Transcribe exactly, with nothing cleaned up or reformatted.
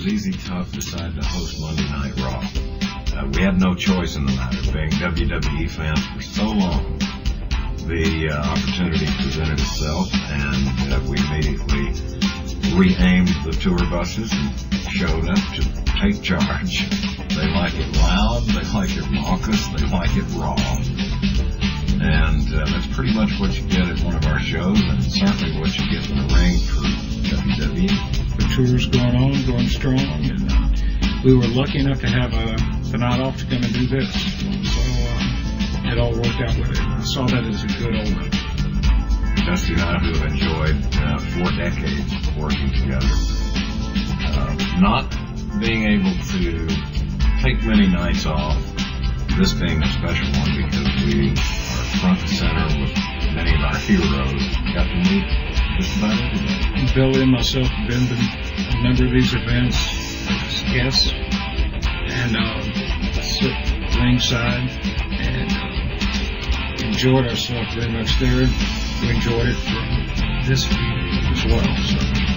Z Z Top decided to host Monday Night Raw. Uh, we had no choice in the matter, being W W E fans for so long. The uh, opportunity presented itself, and uh, we immediately re-aimed the tour buses and showed up to take charge. They like it loud, they like it raucous, they like it raw. And uh, that's pretty much what you get at one of our shows, and certainly what you get in the ring for W W E. The tour's going on, going strong, and uh, we were lucky enough to have uh, the night off to come and do this. So uh, it all worked out with it. I saw that as a good omen. Dusty and I, who have enjoyed uh, four decades working together, uh, not being able to take many nights off, this being a special one because we are front and center with many of our heroes, got to meet just about everybody. Billy and myself have been to a number of these events as guests, and uh, sit ringside, and uh, enjoyed ourselves very much there. We enjoyed it from this view as well. So.